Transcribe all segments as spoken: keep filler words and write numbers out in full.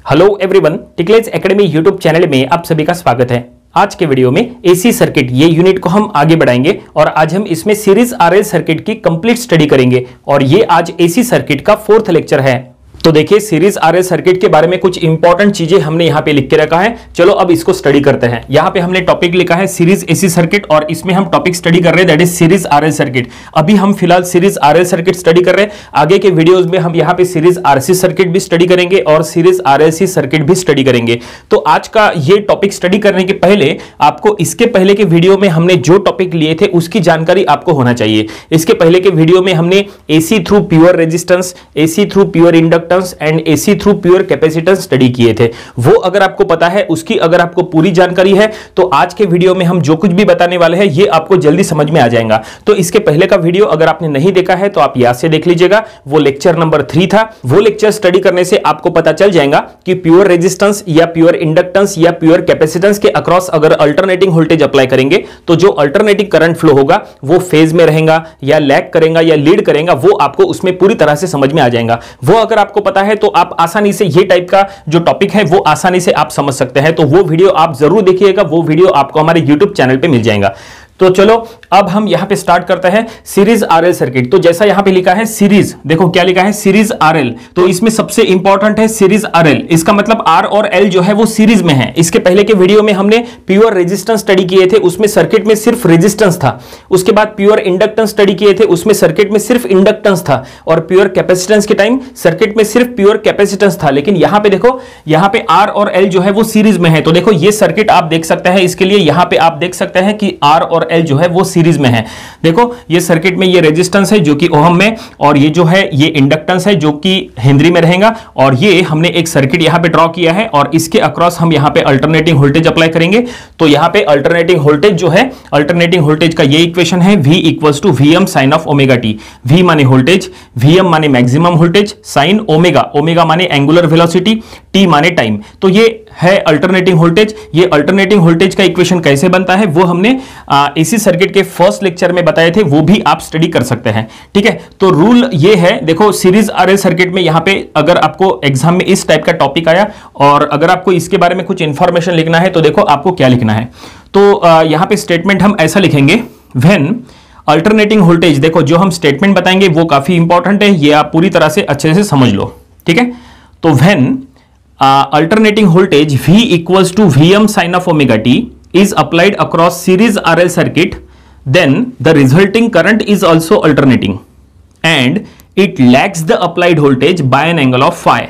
Hello everyone, टिकलेज academy YouTube channel में आप सभी का स्वागत है। आज के वीडियो में एसी सर्किट ये यूनिट को हम आगे बढ़ाएंगे और आज हम इसमें सीरीज आरएल सर्किट की कंप्लीट स्टडी करेंगे और ये आज एसी सर्किट का फोर्थ लेक्चर है। तो देखिए, सीरीज आरएल सर्किट के बारे में कुछ इंपॉर्टेंट चीजें हमने यहाँ पे लिख के रखा है। चलो अब इसको स्टडी करते हैं। यहाँ पे हमने टॉपिक लिखा है सीरीज एसी सर्किट और इसमें हम टॉपिक स्टडी कर रहे हैं that is series RL circuit. अभी हम फिलहाल सीरीज आरएल सर्किट स्टडी कर रहे हैं। आगे के वीडियोस में हम यहाँ पे सीरीज आरसी सर्किट भी स्टडी करेंगे और सीरीज आरएलसी सर्किट भी स्टडी करेंगे। तो आज का ये टॉपिक स्टडी करने के पहले आपको इसके पहले के वीडियो में हमने जो टॉपिक लिए थे उसकी जानकारी आपको होना चाहिए। इसके पहले के वीडियो में हमने AC through pure resistance, AC through pure inductance and AC through pure capacitance study किए थे। वो अगर आपको पता है, उसकी अगर आपको पूरी जानकारी है तो आज के वीडियो में हम जो कुछ भी बताने वाले हैं ये आपको जल्दी समझ में आ जाएगा। तो इसके पहले का वीडियो अगर आपने नहीं देखा है तो आप यहां से देख लीजिएगा। वो लेक्चर नंबर थ्री था। वो लेक्चर स्टडी करने से आपको पता चल जाएगा कि प्योर रेजिस्टेंस या प्योर इंडक्टेंस या प्योर कैपेसिटेंस के अक्रॉस अगर अल्टरनेटिंग वोल्टेज अप्लाई करेंगे तो जो अल्टरनेटिंग करंट फ्लो होगा वो फेज में रहेगा या लैग करेगा या लीड करेगा, वो आपको उसमें पूरी तरह से समझ में आ जाएगा। वो अगर आपको पता है तो आप आसानी से ये टाइप का जो टॉपिक है वो आसानी से आप समझ सकते हैं। तो वो वीडियो आप जरूर देखिएगा। वो वीडियो आपको हमारे यूट्यूब चैनल पे मिल जाएगा। तो चलो अब हम यहां पे स्टार्ट करते हैं सीरीज आरएल सर्किट। तो जैसा यहां पे लिखा है सीरीज, देखो क्या लिखा है सीरीज आरएल। तो इसमें सबसे इंपॉर्टेंट है सीरीज आरएल। इसका मतलब आर और एल जो है वो सीरीज में है। इसके पहले के वीडियो में हमने प्योर रेजिस्टेंस स्टडी किए थे, उसमें सर्किट में सिर्फ रेजिस्टेंस था। उसके बाद प्योर इंडक्टेंस स्टडी किए थे, उसमें सर्किट में सिर्फ इंडक्टेंस था। और प्योर कैपेसिटेंस के टाइम सर्किट में सिर्फ प्योर कैपेसिटेंस था। लेकिन यहां पे देखो, यहां पे आर और एल जो है वो सीरीज में है। तो देखो ये सर्किट आप देख सकते हैं। इसके लिए यहां पे आप देख सकते हैं कि आर और एल जो है वो सीरीज में है। देखो ये सर्किट में ये रेजिस्टेंस है जो कि ओहम में, और ये जो है ये इंडक्टेंस है जो कि हेनरी में रहेगा। और ये हमने एक सर्किट यहां पे ड्रॉ किया है और इसके अक्रॉस हम यहां पे अल्टरनेटिंग वोल्टेज अप्लाई करेंगे। तो यहां पे अल्टरनेटिंग वोल्टेज जो है, अल्टरनेटिंग वोल्टेज का ये इक्वेशन है V equals to V M sine of omega T. V माने वोल्टेज, V M माने maximum voltage, sine omega, omega माने एंगुलर वेलोसिटी, T माने टाइम। तो ये है अल्टरनेटिंग वोल्टेज। ये अल्टरनेटिंग वोल्टेज का इक्वेशन कैसे बनता है वो हमने एसी सर्किट के फर्स्ट लेक्चर में बताए थे, वो भी आप स्टडी कर सकते हैं। ठीक है, तो रूल ये है, देखो सीरीज आरएल सर्किट में यहां पे अगर आपको एग्जाम में इस टाइप का टॉपिक आया और अगर आपको इसके बारे में कुछ इंफॉर्मेशन लिखना है तो देखो आपको क्या लिखना है। तो यहां पे स्टेटमेंट हम ऐसा लिखेंगे, व्हेन अल्टरनेटिंग वोल्टेज, देखो जो हम स्टेटमेंट बताएंगे वो काफी इंपॉर्टेंट है, ये आप पूरी तरह से अच्छे से समझ लो। ठीक है, तो when alternating voltage V equals to V M sin of omega t is applied across series R L circuit, then the resulting current is also alternating and it lags the applied voltage by an angle of phi.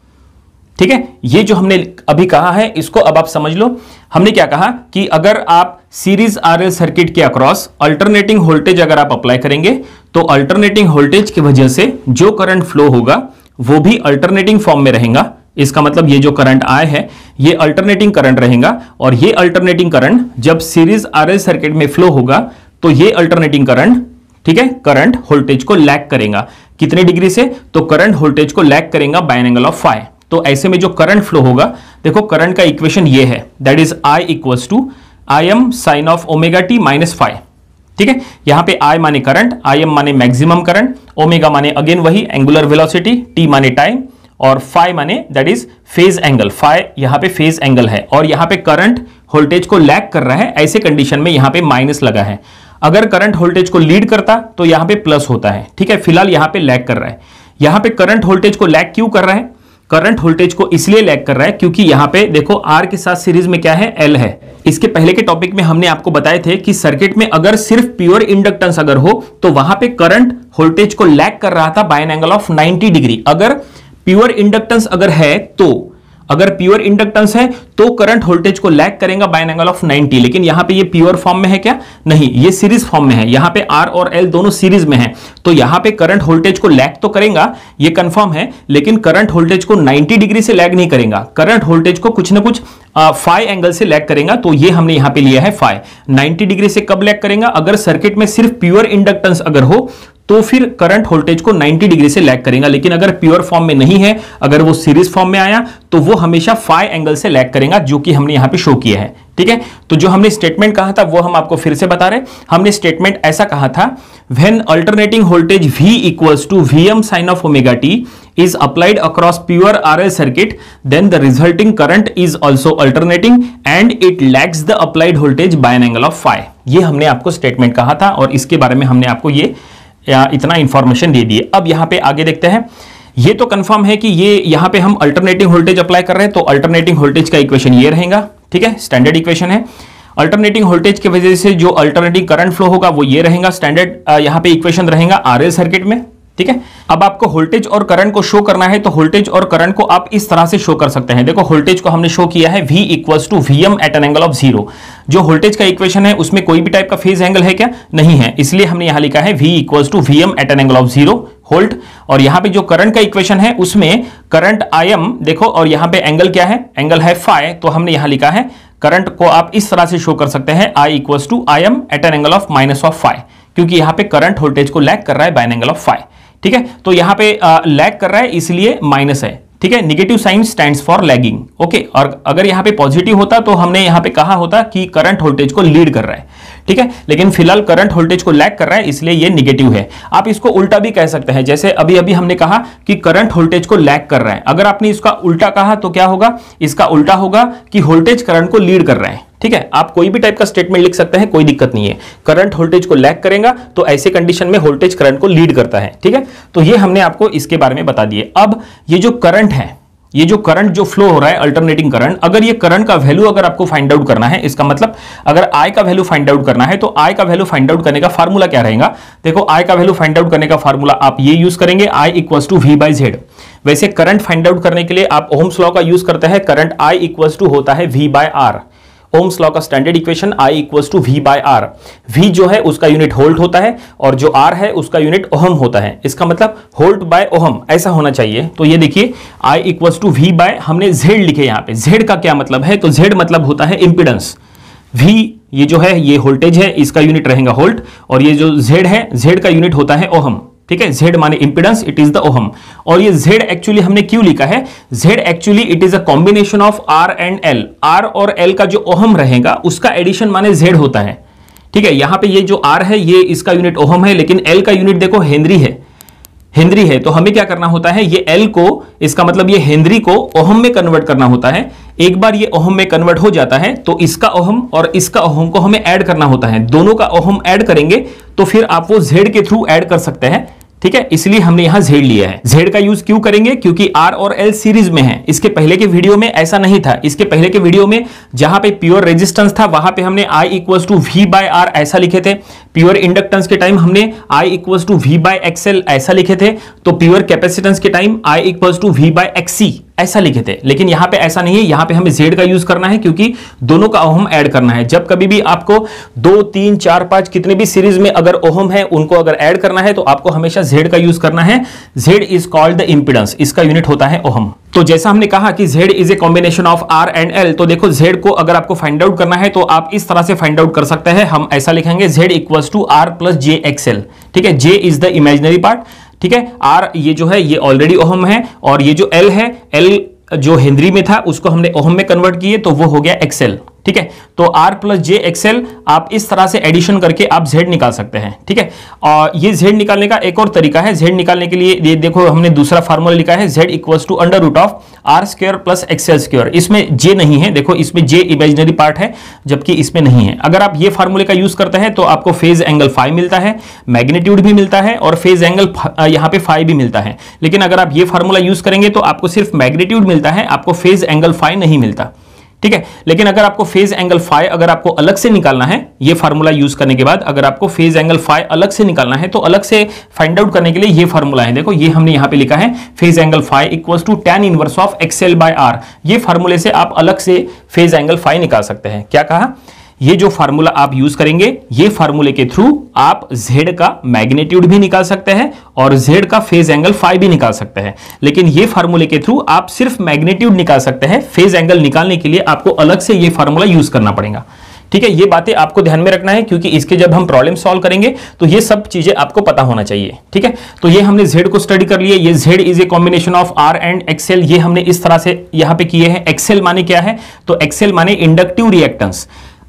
ठीक है, ये जो हमने अभी कहा है इसको अब आप समझ लो। हमने क्या कहा कि अगर आप सीरीज आरएल सर्किट के अक्रॉस अल्टरनेटिंग वोल्टेज अगर आप अप्लाई करेंगे तो अल्टरनेटिंग वोल्टेज की वजह से जो करंट फ्लो होगा वो भी अल्टरनेटिंग फॉर्म में रहेगा। इसका मतलब ये जो करंट आए है ये अल्टरनेटिंग करंट रहेगा और ये अल्टरनेटिंग करंट जब सीरीज आरएल सर्किट में फ्लो होगा तो ये अल्टरनेटिंग करंट, ठीक है, करंट वोल्टेज को लैग करेगा। कितने डिग्री से? तो करंट वोल्टेज को लैग करेगा by an angle of phi. तो ऐसे में जो करंट फ्लो होगा, देखो करंट का इक्वेशन ये है, that is I equals to I M sine of omega T minus phi. ठीक है, यहां पे आई माने करंट, आई एम माने मैक्सिमम करंट, ओमेगा माने अगेन वही एंगुलर वेलोसिटी, टी माने टाइम और फाई माने that is phase angle. Phi यहां पे फेज एंगल है और यहां पे करंट वोल्टेज को लैग कर रहा है। ऐसे कंडीशन में यहां पे माइनस लगा है। अगर करंट वोल्टेज को लीड करता तो यहां पे प्लस होता है। ठीक है, फिलहाल यहां पे लैग कर रहा है। यहां पे करंट वोल्टेज को लैग क्यों कर रहा है? करंट वोल्टेज को इसलिए लैग कर रहा है क्योंकि यहां पे देखो आर के साथ सीरीज में क्या है, एल है। इसके पहले के टॉपिक में हमने आपको बताए थे कि सर्किट में अगर सिर्फ प्योर इंडक्टेंस अगर हो तो वहां पे करंट वोल्टेज को लैग कर रहा था by an angle of ninety degree. अगर प्योर इंडक्टेंस अगर है तो अगर प्योर इंडक्टेंस है तो करंट वोल्टेज को लैग करेगा by an angle of ninety. लेकिन यहां पे ये प्योर फॉर्म में है क्या? नहीं, ये सीरीज फॉर्म में है। यहां पे आर और एल दोनों सीरीज में है तो यहां पे करंट वोल्टेज को लैग तो करेगा, ये कंफर्म है, लेकिन करंट वोल्टेज को नाइंटी डिग्री से लैग नहीं करेगा। करंट वोल्टेज को कुछ ना कुछ फाई एंगल से लैग करेगा। तो ये हमने यहां पे लिया है फाई। नाइंटी डिग्री से कब लैग करेगा? अगर सर्किट में सिर्फ प्योर इंडक्टेंस अगर हो तो फिर करंट वोल्टेज को नाइंटी डिग्री से लैग करेगा। लेकिन अगर प्योर फॉर्म में नहीं है, अगर वो सीरीज फॉर्म में आया तो वो हमेशा फाई एंगल से लैग करेगा, जो कि हमने यहां पे शो किया है। ठीक है, तो जो हमने स्टेटमेंट कहा था वो हम आपको फिर से बता रहे। हमने स्टेटमेंट ऐसा कहा था, when alternating voltage V equals to V M sine of omega T is applied across pure R L circuit, then the resulting current is also alternating and it lags the applied voltage by an angle of phi. ये हमने आपको statement कहा था और इसके बारे में हमने आपको ये इतना इंफॉर्मेशन दे दी है। अब यहाँ पे आगे देखते हैं। ये तो कंफर्म है कि ये यहाँ पे हम अल्टरनेटिंग वोल्टेज अप्लाई कर रहे हैं, तो अल्टरनेटिंग वोल्टेज का इक्वेशन ये रहेगा, ठीक है, स्टैंडर्ड इक्वेशन है। अल्टरनेटिंग वोल्टेज की वजह से जो अल्टरनेटिंग करंट फ्लो होगा वो ये रहेगा, स्टैंडर्ड यहाँ पे इक्वेशन रहेगा आरएल सर्किट में, ठीक है। अब आपको वोल्टेज और करंट को शो करना है, तो वोल्टेज और करंट को आप इस तरह से शो कर सकते हैं। देखो वोल्टेज को हमने शो किया है V equals to V M at an angle of zero. जो वोल्टेज का इक्वेशन है उसमें कोई भी टाइप का फेज एंगल है क्या? नहीं है, इसलिए हमने यहां लिखा है V equals to V M at an angle of zero volt. और यहां पे जो करंट का इक्वेशन है उसमें करंट आई एम देखो, और यहां पे एंगल क्या है? एंगल है फाई, तो हमने यहां लिखा है करंट को आप इस तरह से शो कर सकते हैं I equals to I m at an angle of minus of phi, क्योंकि यहां पे करंट वोल्टेज को लैग कर रहा है by an angle of phi, ठीक है। तो यहां पे लैग कर रहा है इसलिए माइनस है, ठीक है। Negative sign stands for lagging, okay. और अगर यहां पे पॉजिटिव होता तो हमने यहां पे कहा होता कि करंट वोल्टेज को लीड कर रहा है, ठीक है। लेकिन फिलहाल करंट वोल्टेज को लैग कर रहा है इसलिए ये नेगेटिव है। आप इसको उल्टा भी कह सकते हैं, जैसे अभी अभी हमने कहा कि करंट वोल्टेज को लैग कर रहा है। अगर आपने इसका उल्टा कहा तो क्या होगा? इसका उल्टा होगा कि वोल्टेज करंट को लीड कर रहा है, ठीक है। आप कोई भी टाइप का स्टेटमेंट लिख सकते हैं, कोई दिक्कत नहीं है। करंट वोल्टेज को लैग करेगा तो ऐसे कंडीशन में वोल्टेज करंट को लीड करता है, ठीक है। तो ये हमने आपको इसके बारे में बता दिए। अब ये जो करंट है, ये जो करंट जो फ्लो हो रहा है अल्टरनेटिंग करंट, अगर ये करंट का वैल्यू अगर आपको फाइंड आउट करना है, इसका मतलब अगर I का वैल्यू फाइंड आउट करना है तो I का वैल्यू फाइंड आउट करने का फार्मूला क्या रहेगा? देखो I का वैल्यू फाइंड आउट करने का फार्मूला आप ये यूज करेंगे, I equals to V by Z. वैसे करंट फाइंड आउट करने के लिए आप ओम्स लॉ का यूज करते हैं, करंट I इक्वल्स टू होता है V by R. Ohm's law का standard equation I equals to V by R. V जो है उसका यूनिट वोल्ट होता है और जो R है उसका यूनिट ओहम होता है। इसका मतलब वोल्ट बाय ओहम ऐसा होना चाहिए। तो ये देखिए I equals to V by, हमने Z लिखे यहाँ पे। Z का क्या मतलब है? तो Z मतलब होता है इंपीडेंस। V ये जो है ये वोल्टेज है, इसका यूनिट रहेगा वोल्ट, और ये जो Z है, Z का यूनिट होता है ओहम, ठीक है। Z माने impedance, it is the ohm. और ये Z एक्चुअली हमने क्यों लिखा है? Z actually it is a combination of R and L। R और L का जो ओहम रहेगा उसका एडिशन माने Z होता है, ठीक है। यहां पे ये जो R है ये इसका यूनिट ओहम है, लेकिन L का यूनिट देखो हेनरी है, हेनरी है। तो हमें क्या करना होता है? ये L को, इसका मतलब ये हेनरी को ओहम में कन्वर्ट करना होता है। एक बार ये ओहम में कन्वर्ट हो जाता है तो इसका ओहम और इसका ओहम को हमें ऐड करना होता है। दोनों का ओहम ऐड करेंगे तो फिर आप वो Z के थ्रू ऐड कर सकते हैं, ठीक है। इसलिए हमने यहां Z लिया है। Z का यूज क्यों करेंगे? क्योंकि R और L सीरीज में है। इसके पहले के वीडियो में ऐसा नहीं था। इसके पहले के वीडियो में जहां पे प्योर रेजिस्टेंस था वहां पे हमने I equals to V by R ऐसा लिखे थे। प्योर इंडक्टेंस के टाइम हमने I equals to V by X L ऐसा लिखे थे। तो प्योर कैपेसिटेंस के time I equals to V by X C ऐसा लिखे थे। लेकिन यहां पे ऐसा नहीं है, यहां पे हमें Z का यूज करना है क्योंकि दोनों का ओहम ऐड करना है। जब कभी भी आपको दो तीन चार पांच कितने भी सीरीज में अगर ओहम है उनको अगर ऐड करना है तो आपको हमेशा Z का यूज करना है। Z is called the impedance, इसका यूनिट होता है ओहम। तो जैसा हमने कहा कि Z is a combination of R and L, तो देखो Z को अगर आपको फाइंड आउट करना है तो आप इस तरह से फाइंड आउट कर सकते हैं। हम ऐसा लिखेंगे Z equals to R plus J X L, ठीक है। J is the imaginary part, ठीक है। R ये जो है ये ऑलरेडी ओहम है, और ये जो L है, L जो हेनरी में था उसको हमने ओहम में कन्वर्ट किए तो वो हो गया एक्सएल, ठीक है। तो R प्लस जे एक्सएल आप इस तरह से एडिशन करके आप Z निकाल सकते हैं, ठीक है। और ये Z निकालने का एक और तरीका है। Z निकालने के लिए ये देखो हमने दूसरा फार्मूला लिखा है, Z equals to under root of R square plus XL square. इसमें J नहीं है, देखो इसमें J इमेजिनरी पार्ट है जबकि इसमें नहीं है। अगर आप ये फार्मूले का यूज करते हैं तो आपको फेज एंगल फाई मिलता है, मैग्नीट्यूड भी मिलता है और फेज एंगल यहाँ पे फाई भी मिलता है। लेकिन अगर आप ये फार्मूला यूज करेंगे तो आपको सिर्फ मैग्नीट्यूड मिलता है, आपको फेज एंगल फाई नहीं मिलता, ठीक है। लेकिन अगर आपको फेज एंगल फाई अगर आपको अलग से निकालना है, ये फार्मूला यूज करने के बाद अगर आपको फेज एंगल फाई अलग से निकालना है तो अलग से फाइंड आउट करने के लिए ये फार्मूला है। देखो ये हमने यहां पे लिखा है phase angle phi equals to tan inverse of XL by R. ये फार्मूले से आप अलग से फेज एंगल फाई निकाल सकते हैं। क्या कहा? ये जो फार्मूला आप यूज करेंगे, ये फार्मूले के थ्रू आप Z का मैग्नीट्यूड भी निकाल सकते हैं और Z का फेज एंगल फाई भी निकाल सकते हैं। लेकिन ये फार्मूले के थ्रू आप सिर्फ मैग्नीट्यूड निकाल सकते हैं, फेज एंगल निकालने के लिए आपको अलग से ये फार्मूला यूज करना पड़ेगा, ठीक है। ये बातें आपको ध्यान में रखना है क्योंकि इसके जब हम प्रॉब्लम सॉल्व करेंगे तो ये सब चीजें आपको पता होना चाहिए, ठीक है। तो ये हमने Z को स्टडी कर लिया। ये Z is a combination of R and XL, ये हमने इस तरह से यहां पे किए हैं। एक्सएल माने क्या है? तो एक्सएल माने इंडक्टिव रिएक्टेंस।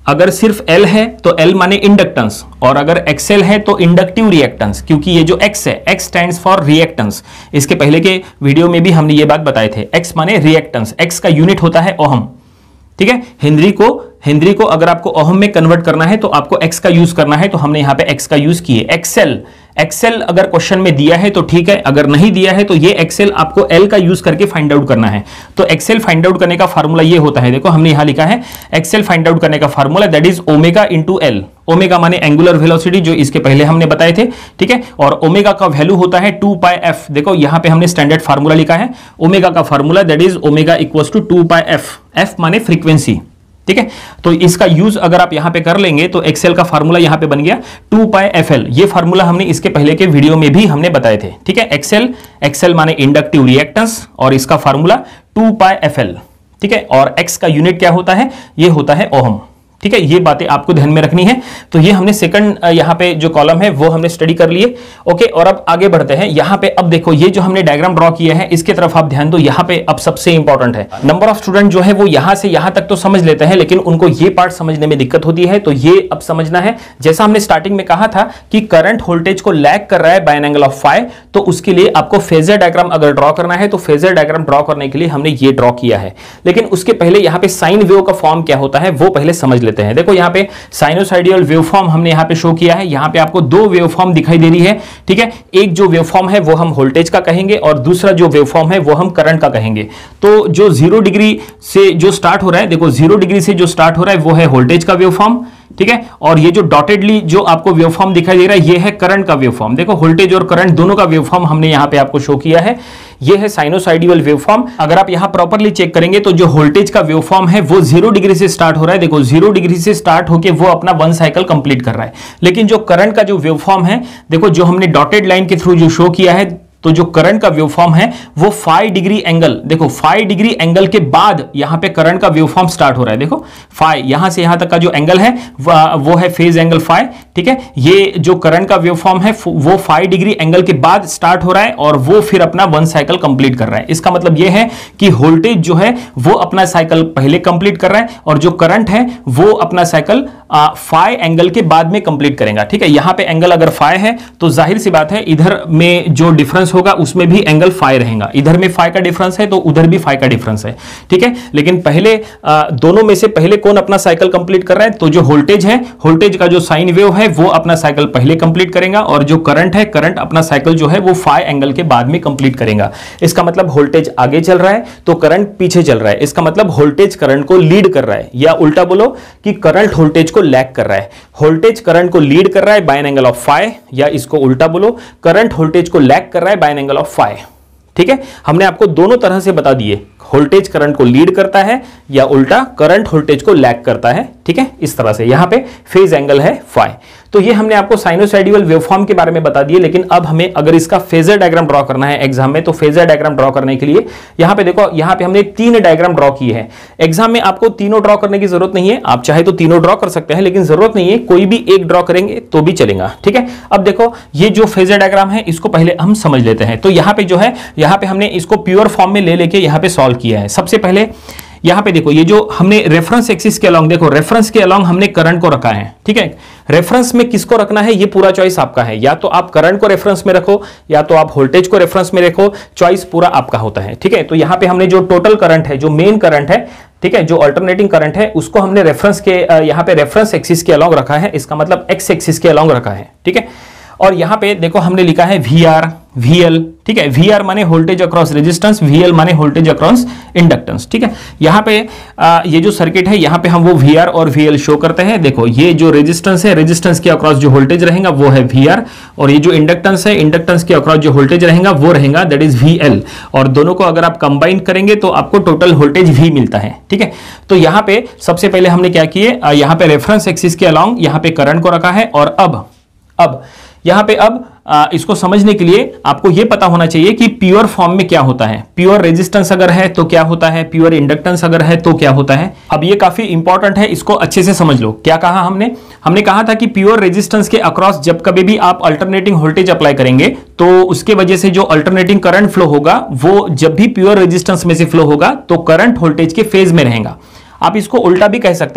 अगर सिर्फ L है तो L माने इंडक्टेंस, और अगर X L है तो इंडक्टिव रिएक्टेंस, क्योंकि ये जो X है, X स्टैंड्स फॉर रिएक्टेंस। इसके पहले के वीडियो में भी हमने ये बात बताए थे, X माने रिएक्टेंस, X का यूनिट होता है ओहम, ठीक है। हेनरी को हेनरी को अगर आपको ओहम में कन्वर्ट करना है तो आपको X का यूज करना है, तो हमने यहां पे X का यूज किए। एक्सेल एक्सेल अगर क्वेश्चन में दिया है तो ठीक है, अगर नहीं दिया है तो ये एक्सेल आपको L का यूज करके फाइंड आउट करना है। तो एक्सेल फाइंड आउट करने का फार्मूला ये होता है, देखो हमने यहां लिखा है एक्सेल फाइंड आउट करने का formula that is omega into L. Omega माने एंगुलर वेलोसिटी, जो इसके पहले हमने बताए थे, ठीक है। और ओमेगा का वैल्यू होता है टू पाई एफ। देखो यहां पे हमने स्टैंडर्ड फार्मूला लिखा है ओमेगा का formula that is omega equals to two pi F. F माने फ्रीक्वेंसी, ठीक है। तो इसका यूज अगर आप यहां पे कर लेंगे तो एक्सेल का फार्मूला यहां पे बन गया टू पाई एफ एल। ये फार्मूला हमने इसके पहले के वीडियो में भी हमने बताए थे, ठीक है। एक्सेल एक्सेल माने इंडक्टिव रिएक्टेंस और इसका formula two pi F L, ठीक है। और एक्स का यूनिट क्या होता है, ये होता है ओहम, ठीक है। ये बातें आपको ध्यान में रखनी है। तो ये हमने सेकंड यहाँ पे जो कॉलम है वो हमने स्टडी कर लिए, ओके। और अब आगे बढ़ते हैं। यहाँ पे अब देखो ये जो हमने डायग्राम ड्रॉ किया है इसके तरफ आप ध्यान दो। यहाँ पे अब सबसे इंपॉर्टेंट है, नंबर ऑफ स्टूडेंट जो है वो यहाँ से यहाँ तक तो समझ लेते हैं, लेकिन उनको ये पार्ट समझने में दिक्कत होती है। तो ये अब समझना है, जैसा हमने स्टार्टिंग में कहा था कि करंट वोल्टेज को लैग कर रहा है by an angle of five, तो उसके लिए आपको फेजर डायग्राम अगर ड्रॉ करना है तो फेजर डायग्राम ड्रॉ करने के लिए हमने ये ड्रॉ किया है। लेकिन उसके पहले यहाँ पे साइन वेव का फॉर्म क्या होता है वो पहले समझ लेते हैं। देखो यहाँ पे साइनोसाइडियल वेवफॉर्म हमने यहां पे शो किया है। यहां पे आपको दो वेवफॉर्म दिखाई दे रही है, ठीक है। एक जो वेवफॉर्म है वो हम वोल्टेज का कहेंगे और दूसरा जो वेवफॉर्म है वो हम करंट का कहेंगे। तो जो जीरो डिग्री से जो स्टार्ट हो रहा है, देखो जीरो डिग्री से जो स्टार्ट हो रहा है वो है वोल्टेज का वेवफॉर्म, ठीक है। और ये जो डॉटेडली जो आपको वेवफॉर्म दिखाई दे रहा है ये है करंट का वेवफॉर्म। देखो वोल्टेज और करंट दोनों का वेवफॉर्म हमने यहां पे आपको शो किया है। ये है साइनोसाइडियल वेवफॉर्म। अगर आप यहां प्रॉपर्ली चेक करेंगे तो जो वोल्टेज का वेवफॉर्म है वो जीरो डिग्री से स्टार्ट हो रहा है। देखो जीरो डिग्री से स्टार्ट होकर वो अपना वन साइकिल कंप्लीट कर रहा है। लेकिन जो करंट का जो वेवफॉर्म है, देखो जो हमने डॉटेड लाइन के थ्रू जो शो किया है, तो जो करंट का वेवफॉर्म है वो फाइव डिग्री एंगल, देखो फाइव डिग्री एंगल के बाद यहां पे करंट का वेवफॉर्म स्टार्ट हो रहा है। देखो फाइव यहां से यहां तक का जो एंगल है वो है फेज एंगल फाइव, ठीक है। ये जो करंट का वेवफॉर्म है वो फाइव डिग्री एंगल के बाद स्टार्ट हो रहा है और वो फिर अपना वन साइकिल कंप्लीट कर रहा है। इसका मतलब ये है कि वोल्टेज जो है वो अपना साइकिल पहले कंप्लीट कर रहा है और जो करंट है वो अपना साइकिल फाइव एंगल के बाद में कंप्लीट करेगा, ठीक है। यहां पे एंगल अगर फाइव है तो जाहिर सी बात है इधर में जो डिफरेंस होगा उसमें भी एंगल फाइव रहेगा। इधर में फाइव का डिफरेंस है तो उधर भी फाइव का डिफरेंस है, ठीक है। लेकिन पहले आ, दोनों में से पहले कौन अपना साइकिल कंप्लीट कर रहा है, तो जो वोल्टेज है, वोल्टेज का जो साइन वेव है वो अपना साइकिल पहले कंप्लीट करेगा और जो करंट है, करंट अपना साइकिल जो है वो फाइव एंगल के बाद में कंप्लीट करेगा। इसका मतलब वोल्टेज आगे चल रहा है तो करंट पीछे चल रहा है। इसका मतलब वोल्टेज करंट को लीड कर रहा है, या उल्टा बोलो कि करंट वोल्टेज को लैग कर रहा है। वोल्टेज करंट को लीड कर रहा है by an angle of five, या इसको उल्टा बोलो करंट वोल्टेज को लैग कर रहा है by an angle of five, ठीक है। हमने आपको दोनों तरह से बता दिए, वोल्टेज करंट को लीड करता है या उल्टा करंट वोल्टेज को लैग करता है, ठीक है। इस तरह से यहां पे फेज एंगल है फाइव। तो ये हमने आपको साइनोसाइडियल वेवफॉर्म के बारे में बता दिए। लेकिन अब हमें अगर इसका फेजर डायग्राम ड्रॉ करना है एग्जाम में, तो फेजर डायग्राम ड्रॉ करने के लिए यहां पे देखो, यहां पे हमने तीन डायग्राम ड्रॉ किए हैं। एग्जाम में आपको तीनों ड्रॉ करने की जरूरत नहीं है, आप चाहे तो तीनों ड्रॉ कर सकते हैं, लेकिन जरूरत नहीं है, कोई भी एक ड्रॉ करेंगे तो भी चलेगा, ठीक है। अब देखो ये जो फेजर डायग्राम है इसको पहले हम समझ लेते हैं। तो यहां पे जो है, यहां पे हमने इसको प्योर फॉर्म में ले लेके यहां पे सॉल्व किया है। सबसे पहले यहां पे देखो, ये जो हमने रेफरेंस एक्सिस के अलोंग, देखो रेफरेंस के अलोंग हमने करंट को रखा है, ठीक है। रेफरेंस में किसको रखना है ये पूरा चॉइस आपका है, या तो आप करंट को रेफरेंस में रखो या तो आप वोल्टेज को रेफरेंस में रखो, चॉइस पूरा आपका होता है, ठीक है। तो यहां पे हमने जो टोटल करंट है, जो मेन करंट है, ठीक है, जो अल्टरनेटिंग करंट है, उसको हमने रेफरेंस के यहां पे रेफरेंस एक्सिस के अलोंग रखा है। इसका मतलब एक्स एक्सिस के अलोंग रखा है, ठीक है। और यहां पे देखो हमने लिखा है वी आर, वी एल, ठीक है। वी आर माने voltage across resistance, V L माने वोल्टेज अक्रॉस इंडक्टेंस, ठीक है। यहां पे आ, ये जो सर्किट है यहां पे हम वो वी आर और वी एल शो करते हैं। देखो ये जो रेजिस्टेंस है, रेजिस्टेंस के अक्रॉस जो वोल्टेज रहेगा वो है वी आर, और ये जो इंडक्टेंस है, इंडक्टेंस के अक्रॉस जो वोल्टेज रहेगा वो रहेगा दैट इज वी एल। और दोनों को अगर आप कंबाइन करेंगे तो आपको टोटल वोल्टेज वी मिलता है, ठीक है। तो यहां पे सबसे पहले हमने क्या किए, यहां पे रेफरेंस एक्सिस के अलोंग यहां पे करंट को रखा है। और अब अब यहां पे अब आ, इसको समझने के लिए आपको यह पता होना चाहिए कि प्योर फॉर्म में क्या होता है। प्योर रेजिस्टेंस अगर है तो क्या होता है, प्योर इंडक्टेंस अगर है तो क्या होता है। अब ये काफी इंपॉर्टेंट है, इसको अच्छे से समझ लो। क्या कहा हमने हमने कहा था कि प्योर रेजिस्टेंस के अक्रॉस जब कभी भी आप अल्टरनेटिंग वोल्टेज अप्लाई करेंगे तो उसके वजह से जो अल्टरनेटिंग करंट फ्लो होगा वो जब भी प्योर रेजिस्टेंस में से फ्लो होगा तो करंट वोल्टेज के फेज में रहेगा। आप इसको उल्टा भी कह सकते हैं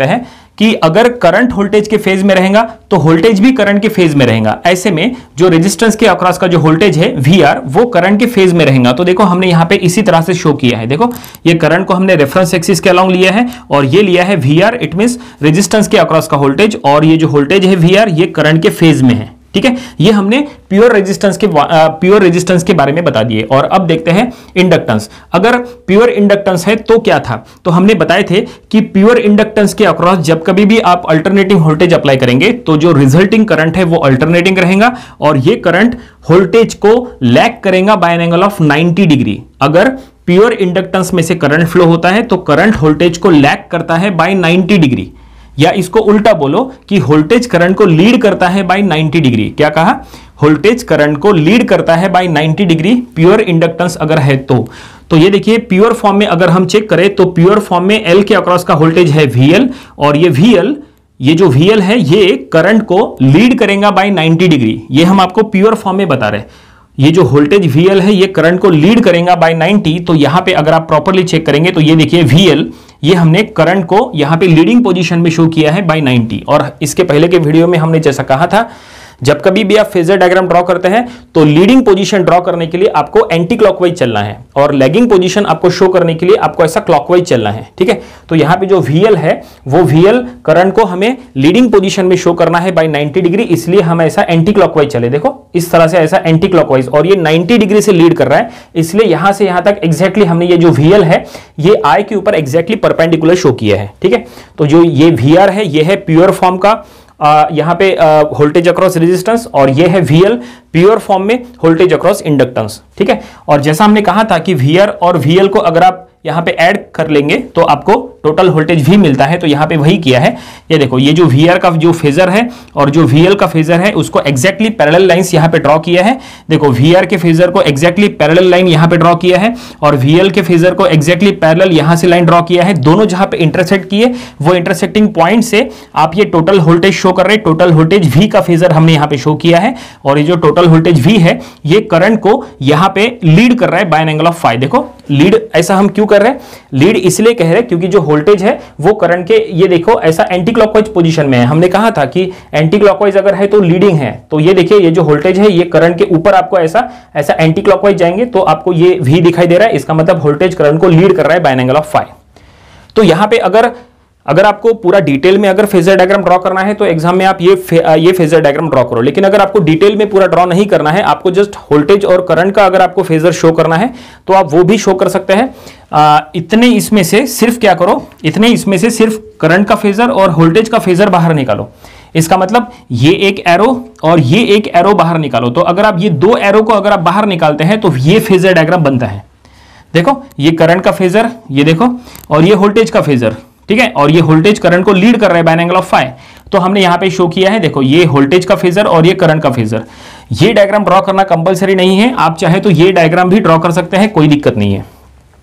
कि अगर करंट वोल्टेज के फेज में रहेगा तो वोल्टेज भी करंट के फेज में रहेगा। ऐसे में जो रेजिस्टेंस के अक्रॉस का जो वोल्टेज है वी आर वो करंट के फेज में रहेगा। तो देखो हमने यहां पे इसी तरह से शो किया है। देखो ये करंट को हमने रेफरेंस एक्सिस के अलोंग लिया है और ये लिया है V R, it means resistance के अक्रॉस का वोल्टेज, और ये जो वोल्टेज है वी आर ये करंट के फेज में है। ठीक है, ये हमने प्योर रेजिस्टेंस के प्योर रेजिस्टेंस के बारे में बता दिए। और अब देखते हैं इंडक्टेंस। अगर प्योर इंडक्टेंस है तो क्या था, तो हमने बताए थे कि प्योर इंडक्टेंस के अक्रॉस जब कभी भी आप अल्टरनेटिंग वोल्टेज अप्लाई करेंगे तो जो रिजल्टिंग करंट है वो अल्टरनेटिंग रहेगा और ये करंट वोल्टेज को लैग करेगा by an angle of ninety degree. अगर प्योर इंडक्टेंस में से करंट फ्लो होता है तो करंट वोल्टेज को लैग करता है बाय नाइंटी डिग्री, या इसको उल्टा बोलो कि वोल्टेज करंट को लीड करता है बाय नाइंटी डिग्री। क्या कहा, वोल्टेज करंट को लीड करता है by ninety degree pure inductance अगर है तो। तो ये देखिए प्योर फॉर्म में अगर हम चेक करें तो प्योर फॉर्म में L के अक्रॉस का वोल्टेज है V L, और ये V L ये जो V L है ये करंट को लीड करेगा बाय नाइंटी डिग्री। ये हम आपको प्योर फॉर्म में बता रहे हैं। ये जो वोल्टेज V L है ये करंट को लीड करेगा बाय नाइंटी। तो यहां पे अगर आप प्रॉपर्ली चेक करेंगे तो ये देखिए V L ये हमने करंट को यहां पे लीडिंग पोजीशन में शो किया है बाय नाइंटी। और इसके पहले के वीडियो में हमने जैसा कहा था जब कभी भी आप फेजर डायग्राम ड्रॉ करते हैं तो लीडिंग पोजीशन ड्रॉ करने के लिए आपको एंटी क्लॉकवाइज चलना है और लैगिंग पोजीशन आपको शो करने के लिए आपको ऐसा क्लॉकवाइज चलना है। ठीक है, तो यहां पे जो V L है वो V L करंट को हमें लीडिंग पोजीशन में शो करना है बाय नाइंटी डिग्री, इसलिए हम ऐसा एंटी क्लॉकवाइज चले। देखो इस तरह से ऐसा एंटी क्लॉकवाइज, और ये नाइंटी डिग्री से लीड कर रहा है, इसलिए यहां से यहां तक एग्जैक्टली हमने ये जो V L है ये I के ऊपर एग्जैक्टली परपेंडिकुलर शो किया है। ठीक है, तो जो ये V R है ये है प्योर फॉर्म का यहां पे वोल्टेज अक्रॉस रेजिस्टेंस, और ये है V L प्योर फॉर्म में वोल्टेज अक्रॉस इंडक्टेंस। ठीक है, और जैसा हमने कहा था कि V R और V L को अगर आप यहां पे ऐड कर लेंगे तो आपको टोटल वोल्टेज भी मिलता है। तो यहां पे वही किया है। ये देखो ये जो V R का जो फेजर है और जो V L का फेजर है उसको एग्जैक्टली पैरेलल लाइंस यहां पे ड्रॉ किया है। देखो V R के फेजर को एग्जैक्टली पैरेलल लाइन यहां पे ड्रॉ किया है और V L के फेजर को एग्जैक्टली पैरेलल यहां से लाइन ड्रॉ किया है। दोनों जहां पे इंटरसेक्ट किए वो इंटरसेक्टिंग पॉइंट से आप ये टोटल वोल्टेज शो कर रहे हैं। टोटल वोल्टेज V का फेजर हमने यहां पे शो किया है और ये जो टोटल वोल्टेज V है ये करंट को यहां पे लीड कर रहा है by an angle of five. देखो लीड ऐसा हम क्यों कर रहे हैं, लीड इसलिए कह रहे हैं क्योंकि जो वोल्टेज है वो करंट के ये देखो ऐसा एंटी क्लॉकवाइज पोजीशन में है। हमने कहा था कि एंटी क्लॉकवाइज अगर है तो लीडिंग है, तो ये देखिए ये जो वोल्टेज है ये करंट के ऊपर आपको ऐसा ऐसा एंटी क्लॉकवाइज जाएंगे तो आपको ये V दिखाई दे रहा है। इसका मतलब वोल्टेज करंट को लीड कर रहा है by an angle of five. तो यहां पे अगर अगर आपको पूरा डिटेल में अगर फेजर डायग्राम ड्रॉ करना है तो एग्जाम में आप ये फे, ये फेजर डायग्राम ड्रॉ करो, लेकिन अगर आपको डिटेल में पूरा ड्रॉ नहीं करना है, आपको जस्ट वोल्टेज और करंट का अगर आपको फेजर शो करना है तो आप वो भी शो कर सकते हैं। आ, इतने इसमें से सिर्फ क्या करो, इतने इसमें से सिर्फ करंट का फेजर और वोल्टेज का फेजर बाहर निकालो। इसका मतलब ये एक एरो और ये एक एरो बाहर निकालो। तो अगर आप ये दो एरो को अगर आप बाहर निकालते हैं तो ये फेजर डायग्राम बनता है। देखो ये करंट का फेजर, ये देखो, और ये वोल्टेज का फेजर। ठीक है, और ये वोल्टेज करंट को लीड कर रहा है by an angle of five. तो हमने यहां पे शो किया है, देखो ये वोल्टेज का फेजर और ये करंट का फेजर। ये डायग्राम ड्रॉ करना कंपलसरी नहीं है, आप चाहे तो ये डायग्राम भी ड्रॉ कर सकते हैं, कोई दिक्कत नहीं है।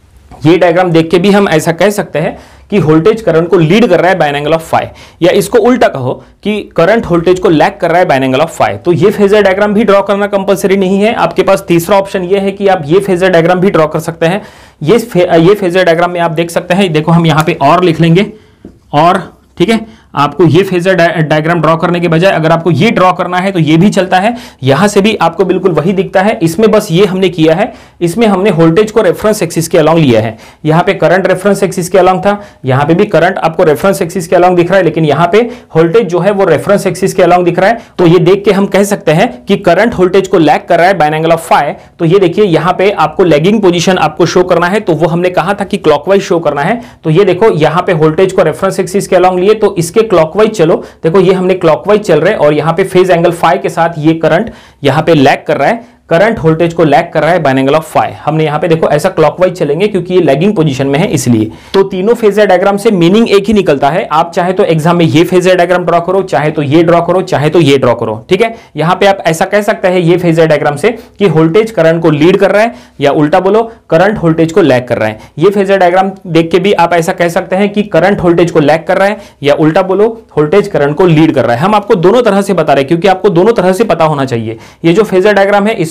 ये डायग्राम देख के भी हम ऐसा कह सकते हैं कि वोल्टेज करंट को लीड कर रहा है by an angle of five, या इसको उल्टा कहो कि करंट वोल्टेज को लैग कर रहा है by an angle of five. तो ये फेजर डायग्राम भी ड्रॉ करना कंपलसरी नहीं है। आपके पास तीसरा ऑप्शन ये है कि आप ये फेजर डायग्राम भी ड्रॉ कर सकते हैं। ये फे, ये फेजर डायग्राम में आप देख सकते हैं, देखो हम यहाँ पे और लिख लेंगे और, ठीक है, आपको ये फेजर डायग्राम ड्रॉ करने के बजाय अगर आपको ये ड्रॉ करना है तो ये भी चलता है। यहां से भी आपको बिल्कुल वही दिखता है। इसमें बस ये हमने किया है, इसमें हमने वोल्टेज को रेफरेंस एक्सिस के अलोंग लिया है। यहां पे करंट रेफरेंस एक्सिस के अलोंग था, यहां पे भी करंट आपको रेफरेंस एक्सिस के अलोंग दिख रहा है, लेकिन यहां पे वोल्टेज जो है वो रेफरेंस एक्सिस के अलोंग दिख रहा है। तो ये देख के हम कह सकते हैं कि करंट वोल्टेज को लैग कर रहा है by an angle of five. तो ये देखिए यहां पे आपको लैगिंग पोजीशन आपको शो करना है, तो वो हमने कहा था कि क्लॉकवाइज शो करना है। तो ये देखो यहां पे वोल्टेज को रेफरेंस एक्सिस के अलोंग लिए, तो इसके क्लॉकवाइज चलो। देखो ये हमने क्लॉकवाइज चल रहे हैं और यहां पे फेज एंगल फाइव के साथ ये करंट यहां पे लैग कर रहा है, करंट वोल्टेज को लैग कर रहा है by an angle of five. हमने यहां पे देखो ऐसा क्लॉकवाइज चलेंगे क्योंकि ये लैगिंग पोजीशन में है इसलिए। तो तीनों फेजर डायग्राम से मीनिंग एक ही निकलता है। आप चाहे तो एग्जाम में ये फेजर डायग्राम ड्रॉ करो, चाहे तो ये ड्रॉ करो, चाहे तो ये ड्रॉ करो। ठीक है, यहां पे आप ऐसा कह सकते हैं ये फेजर डायग्राम से कि वोल्टेज करंट को लीड कर रहा है, या उल्टा बोलो करंट वोल्टेज को लैग कर रहा है। ये फेजर डायग्राम देख के भी आप ऐसा कह सकते हैं कि करंट वोल्टेज को लैग कर रहा है, या उल्टा बोलो वोल्टेज करंट को लीड कर रहा है। हम आपको दोनों तरह से बता रहे हैं क्योंकि आपको दोनों तरह से पता होना चाहिए। ये जो फेजर डायग्राम है इसमें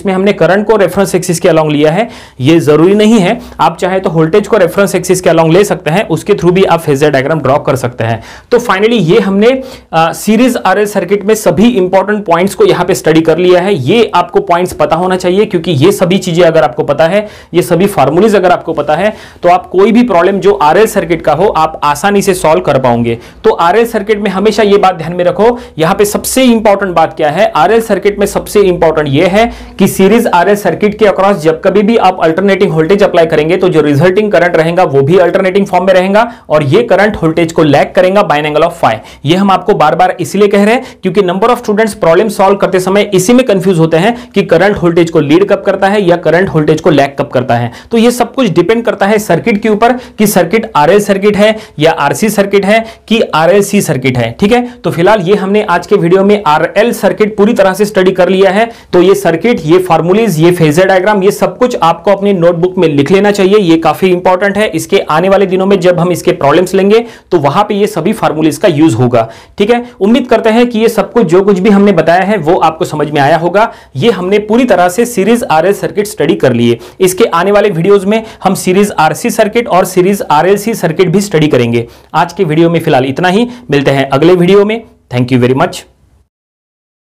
जिसमें हमने करंट को रेफरेंस एक्सिस के अलोंग लिया है। ये जरूरी नहीं है, आप चाहे तो वोल्टेज को रेफरेंस एक्सिस के अलोंग ले सकते हैं, उसके थ्रू भी आप फेजर डायग्राम ड्रॉ कर सकते हैं। तो फाइनली ये हमने सीरीज आरएल सर्किट में सभी इंपॉर्टेंट पॉइंट्स को यहां पे स्टडी कर लिया है। ये आपको पॉइंट्स पता होना चाहिए, क्योंकि ये सभी चीजें अगर आपको पता है, ये सभी फार्मूलेज अगर आपको पता है, तो आप कोई भी प्रॉब्लम जो आरएल सर्किट का हो आप आसानी से सॉल्व कर पाओगे। तो आरएल सर्किट में हमेशा ये बात ध्यान में रखो, यहां पे सबसे इंपॉर्टेंट बात क्या है, आरएल सर्किट में सबसे इंपॉर्टेंट ये है कि सीरीज आरएल सर्किट के अक्रॉस जब कभी भी आप अल्टरनेटिंग वोल्टेज अप्लाई करेंगे तो जो रिजल्टिंग करंट रहेगा वो भी अल्टरनेटिंग फॉर्म में रहेगा, और ये करंट वोल्टेज को लैग करेगा by an angle of phi. ये हम आपको बार बार इसलिए कह रहे हैं क्योंकि number of students problem solve करते समय इसी में कंफ्यूज होते हैं कि करंट वोल्टेज को लीड कब करता है या करंट वोल्टेज को लैग कब करता है। तो ये सब कुछ डिपेंड करता है सर्किट के ऊपर कि सर्किट आरएल सर्किट है या आरसी सर्किट है कि आरएलसी सर्किट है। ठीक है, तो फिलहाल ये हमने आज के वीडियो में आरएल सर्किट पूरी तरह से स्टडी कर लिया है। तो ये सर्किट, ये फार्मूलेज, ये फेजर डायग्राम, ये सब कुछ आपको अपनी नोटबुक में लिख लेना चाहिए। ये काफी इंपॉर्टेंट है। इसके आने वाले दिनों में जब हम इसके प्रॉब्लम्स लेंगे तो वहां पे ये सभी फार्मूलेज का यूज होगा। ठीक है, उम्मीद करते हैं कि ये सब कुछ जो कुछ भी हमने बताया है वो आपको समझ में आया होगा। ये हमने पूरी तरह से सीरीज आरएल सर्किट स्टडी कर लिए। इसके आने वाले वीडियोस में हम सीरीज आरसी सर्किट और सीरीज आरएलसी सर्किट भी स्टडी करेंगे। आज के वीडियो में फिलहाल इतना ही, मिलते हैं अगले वीडियो में। Thank you very much.